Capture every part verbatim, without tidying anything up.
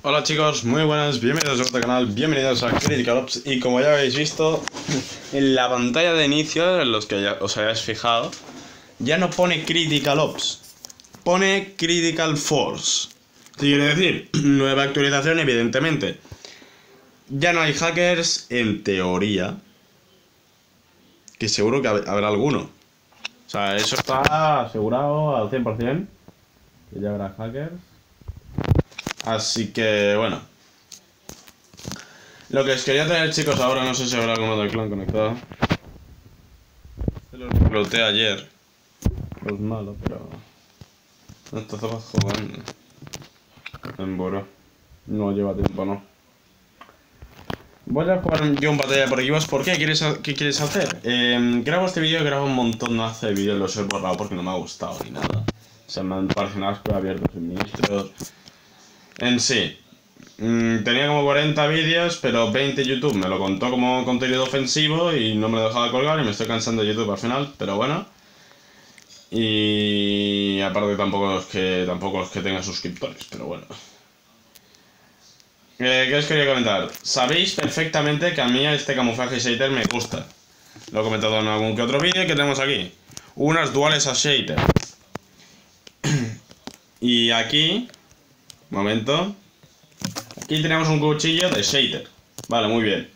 Hola chicos, muy buenas, bienvenidos a nuestro canal, bienvenidos a Critical Ops. Y como ya habéis visto en la pantalla de inicio, en los que ya os hayáis fijado, ya no pone Critical Ops, pone Critical Force. Quiere decir, nueva actualización evidentemente. Ya no hay hackers en teoría, que seguro que habrá alguno. O sea, eso está asegurado al cien por cien, que ya habrá hackers. Así que, bueno. Lo que os quería traer, chicos, ahora no sé si habrá alguno del clan conectado. Se los exploté ayer. Pues malo, pero... no estaba jugando. En Boro. No lleva tiempo, no. Voy a jugar yo un batalla por equipos. ¿Por qué? ¿Quieres, ¿Qué quieres hacer? Eh, grabo este vídeo, grabo un montón no hace vídeos, los he borrado porque no me ha gustado ni nada. O sea, me han parecido asco, he abierto suministros. En sí. Mm, tenía como cuarenta vídeos, pero veinte YouTube me lo contó como contenido ofensivo y no me lo dejaba colgar y me estoy cansando de YouTube al final, pero bueno. Y aparte tampoco es que tampoco es que tenga suscriptores, pero bueno. Eh, ¿Qué os quería comentar? Sabéis perfectamente que a mí este camuflaje shader me gusta. Lo he comentado en algún que otro vídeo que tenemos aquí. Unas duales a shader. Y aquí... momento... aquí tenemos un cuchillo de shader. Vale, muy bien.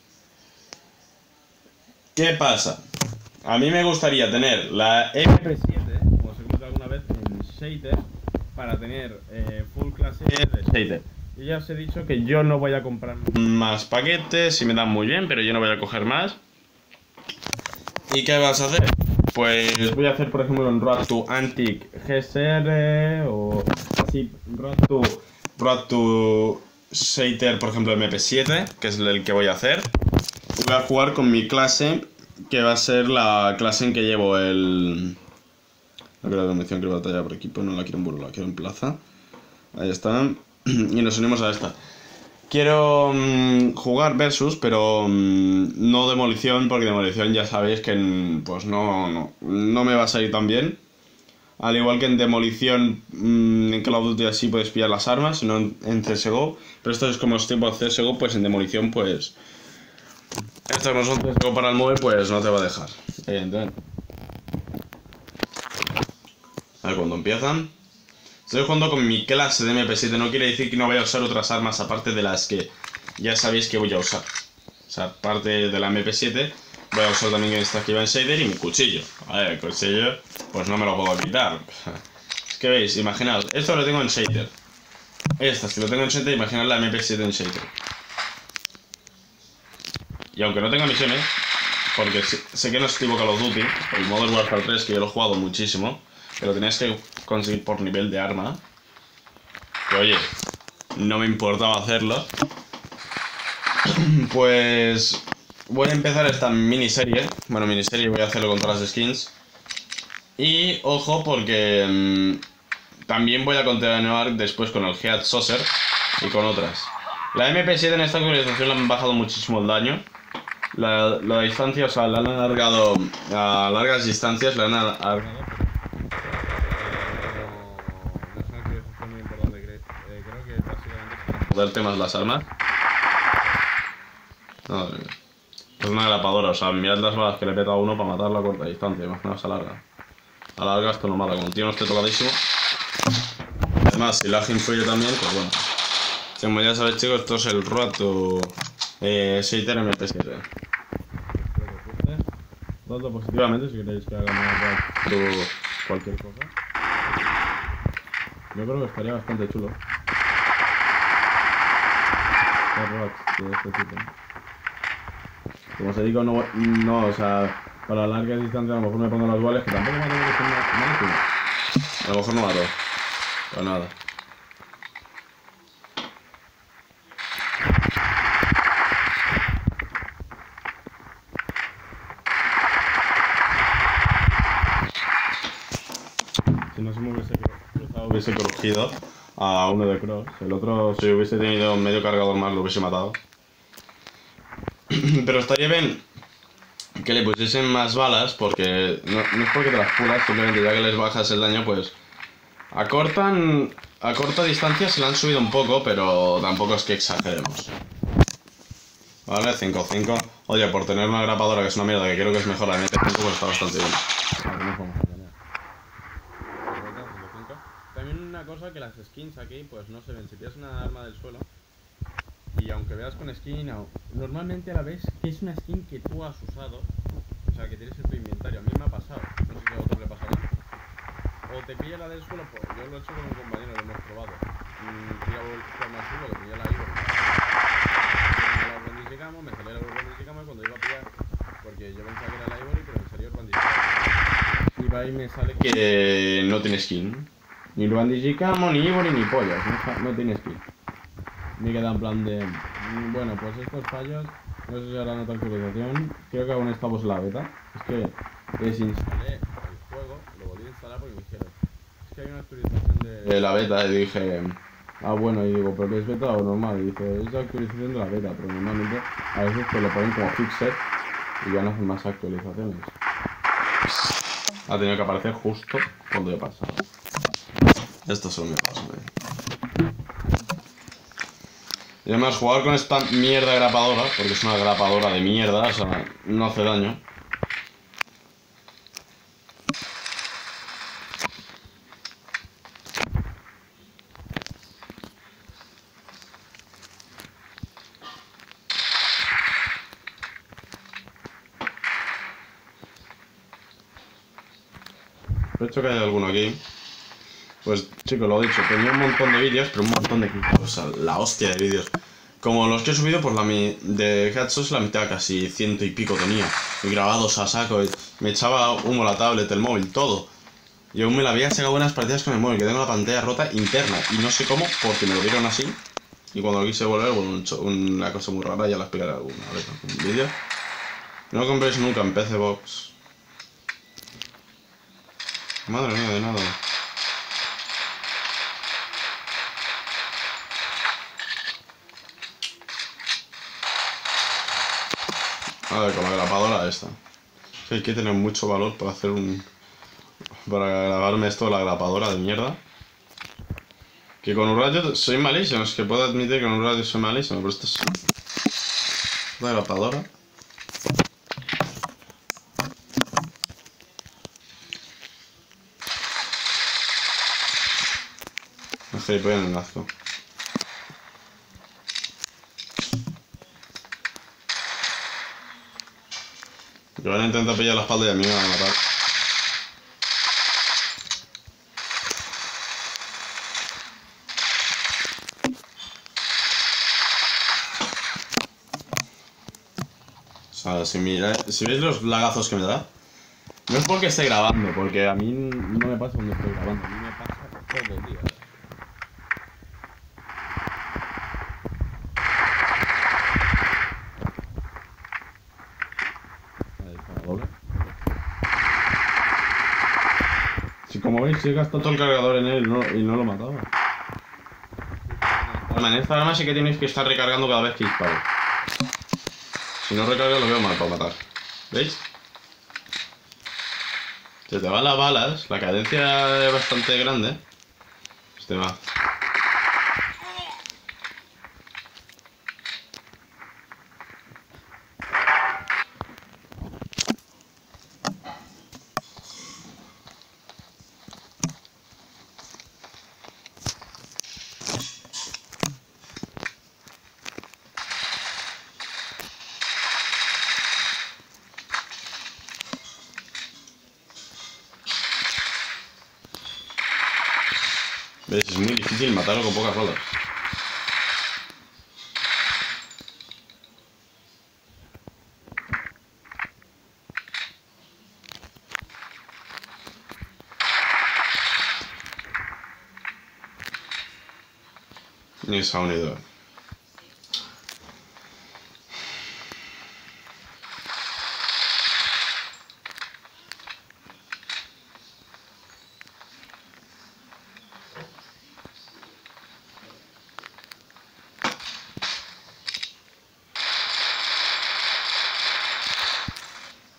¿Qué pasa? A mí me gustaría tener la M P siete, como os he comentado alguna vez, en shader, para tener eh, full clase de shader. Y ya os he dicho que yo no voy a comprar más paquetes, si me dan muy bien, pero yo no voy a coger más. ¿Y qué vas a hacer? Pues voy a hacer, por ejemplo, un Road to Antic G S R o así, Road to... Road to... shader, por ejemplo, M P siete, que es el que voy a hacer. Voy a jugar con mi clase, que va a ser la clase en que llevo el... no creo que mención que batalla por equipo, no la quiero en burro, la quiero en plaza. Ahí está. Y nos unimos a esta. Quiero mmm, jugar versus, pero mmm, no demolición, porque demolición ya sabéis que en, pues no, no, no me va a salir tan bien. Al igual que en demolición, mmm, en Call of Duty así puedes pillar las armas, no en, en C S G O. Pero esto es como es tipo C S G O, pues en demolición, pues... esto no es un C S G O para el móvil, pues no te va a dejar. Evidentemente. A ver, cuando empiezan... estoy jugando con mi clase de M P siete, no quiere decir que no vaya a usar otras armas aparte de las que ya sabéis que voy a usar. O sea, aparte de la M P siete, voy a usar también esta que va en shader y mi cuchillo. A ver, el cuchillo, pues no me lo puedo quitar. Es que veis, imaginaos, esto lo tengo en shader. Esta, si lo tengo en shader, imaginad la M P siete en shader. Y aunque no tenga misiones, porque sé que no es tipo Call of Duty, el Modern Warfare tres, que yo lo he jugado muchísimo, pero tenías que conseguir por nivel de arma. Que oye, no me importaba hacerlo. Pues voy a empezar esta miniserie. Bueno, miniserie, voy a hacerlo con todas las skins. Y ojo, porque mmm, también voy a continuar después con el Head Saucer y con otras. La M P siete en esta actualización le han bajado muchísimo el daño. La, la distancia, o sea, la han alargado a largas distancias, la han alargado. Poderte más las armas. No, es una grapadora, o sea, mirad las balas que le peta a uno para matarlo a corta distancia, imaginaos a larga. A larga esto no mata, como el tío no esté tocadísimo. Además, si lag influye también, pues bueno. Como ya sabéis, chicos, esto es el Road to eh, shader M P siete. Dadlo positivamente si queréis que haga una Road to cualquier cosa. Yo creo que estaría bastante chulo. De este tipo. Como os digo, no, no, o sea, para larga distancia a lo mejor me pongo las duales, que tampoco me tengo que poner malísimo. A lo mejor no mato, pero nada. Si no se me hubiese cruzado, hubiese cogido a uno de cross. El otro, si hubiese tenido medio cargador más, lo hubiese matado. Pero estaría bien que le pusiesen más balas, porque no, no es porque te las pulas, simplemente ya que les bajas el daño, pues Acortan... A corta distancia se la han subido un poco, pero tampoco es que exageremos. Vale, cinco cinco. Oye, por tener una grapadora que es una mierda, que creo que es mejor la M T cinco, pues está bastante bien. También una cosa, que las skins aquí pues no se ven. Si tienes una arma del suelo y aunque veas con skin, normalmente a la vez que es una skin que tú has usado, o sea, que tienes en tu inventario. A mí me ha pasado, no sé si a otros le pasará. O te pilla la del suelo, pues yo lo he hecho con un compañero, lo hemos probado. Tira el forma suelo, le pillé la I V O. Me la bandicicamos, me salió la bandicicamos cuando iba a pillar, porque yo pensaba que era la Ivory, pero me salió el bandicicamos. Y va y me sale que no tiene skin. Ni el bandicicamos, ni Ivory, ni pollas, no, no tiene skin. Me queda en plan de... Bueno, pues estos fallos, no sé si harán otra actualización. Creo que aún estamos en la beta. Es que desinstalé el juego, lo volví a instalar porque me dijeron, es que hay una actualización de, de la beta, y dije... Ah, bueno, y digo, ¿pero qué es beta o normal? Y dice, es la actualización de la beta, pero normalmente a veces te lo ponen como fixed y ya no hacen más actualizaciones. Ha tenido que aparecer justo cuando he pasado. Esto solo me pasa, ¿eh? Y además jugar con esta mierda grapadora, porque es una grapadora de mierda, o sea, no hace daño. De hecho que hay alguno aquí. Pues chicos, lo he dicho, tenía un montón de vídeos, pero un montón de vídeos, o sea, la hostia de vídeos. Como los que he subido, pues la mi de Headshots la mitad, casi ciento y pico tenía. Y grabados a saco, me echaba humo la tablet, el móvil, todo. Y aún me la había sacado buenas partidas con el móvil, que tengo la pantalla rota interna. Y no sé cómo, porque me lo dieron así. Y cuando lo quise volver, bueno, una cosa muy rara, ya la explicaré alguna vez en un vídeo. No compréis nunca en P C Box. Madre mía, de nada. A ver, con la grapadora esta. Hay que tener mucho valor para hacer un... Para grabarme esto de la grapadora de mierda. Que con un radio soy malísimo, es que puedo admitir que con un radio soy malísimo, pero esto es... La grapadora. Me flipé en el asco. Que van a intentar pillar la espalda y a mí me van a matar. O sea, si, mira, si veis los lagazos que me da, no es porque esté grabando, porque a mí no me pasa cuando estoy grabando, a mí me pasa todo el día. Si como veis, he gastado todo el cargador en él no, y no lo mataba. En esta arma sí que tenéis que estar recargando cada vez que disparo. Si no recargo lo veo mal para matar. ¿Veis? Se te van las balas, la cadencia es bastante grande. Se te va. ¿Ves? Es muy difícil matarlo con pocas balas. Ni se ha unido.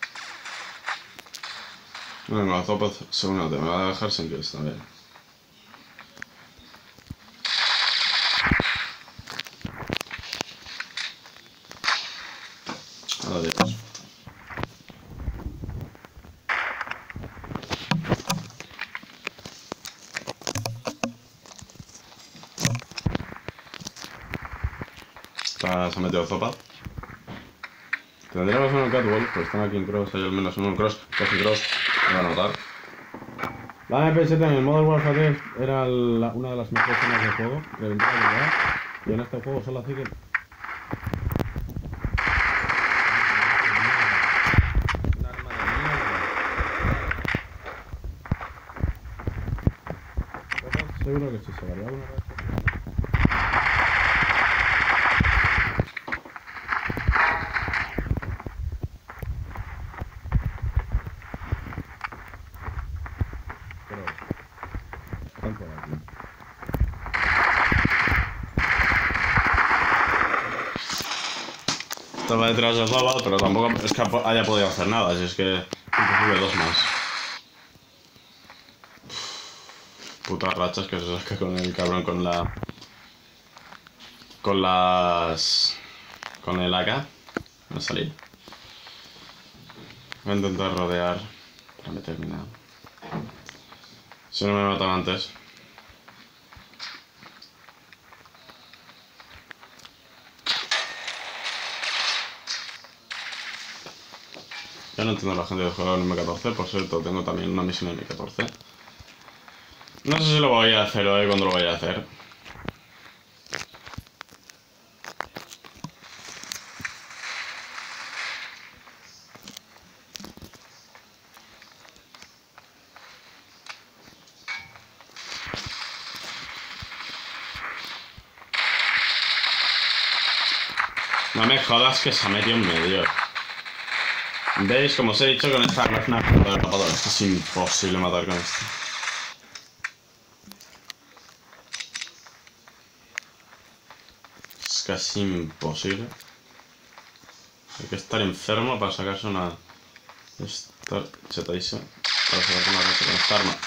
Bueno, la zopa según me va a dejar sin que está bien. Adiós. Se ha metido Zopa. Tendríamos uno en Catwall, pues están aquí en Cross, hay al menos uno en Cross, casi Cross, me va a notar. La M P siete en el Modern Warfare tres era la, una de las mejores zonas de juego, reventaba de verdad, y en este juego solo hace que... Un arma de mierda. Seguro que si se varía alguna vez... Estaba detrás de Zoba, pero tampoco es que haya podido hacer nada, si es que imposible dos más. Putas rachas que se saca con el cabrón con la... Con las... Con el A K. No salir. Voy a intentar rodear para meterme nada. Si no me matan antes. Yo no entiendo a la gente de jugar en M catorce, por cierto, tengo también una misión en M catorce. No sé si lo voy a hacer hoy, cuando lo voy a hacer. No me jodas que se ha metido en medio. ¿Veis? Como os he dicho, con esta arma es una puta de rapadora. Es que es imposible matar con esto. Es casi imposible. Hay que estar enfermo para sacarse una... Estar chetadísimo para sacarse una racha con esta arma.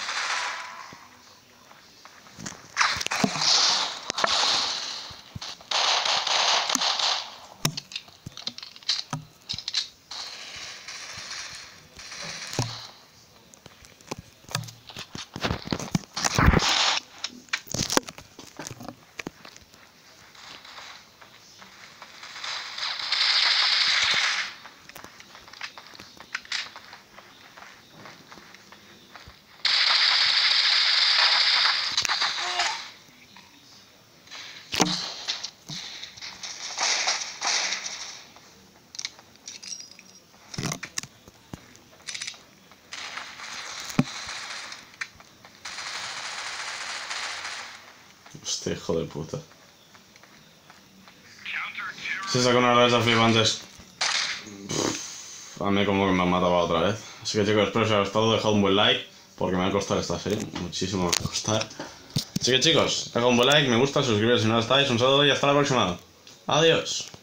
Hostia, hijo de puta. Si saco una de esas flipantes... A mí como que me han matado otra vez. Así que chicos, espero que os haya gustado, dejad un buen like, porque me va a costar esta serie, muchísimo me va a costar. Así que chicos, dejad un buen like, me gusta, suscribiros si no lo estáis, un saludo y hasta la próxima. Adiós.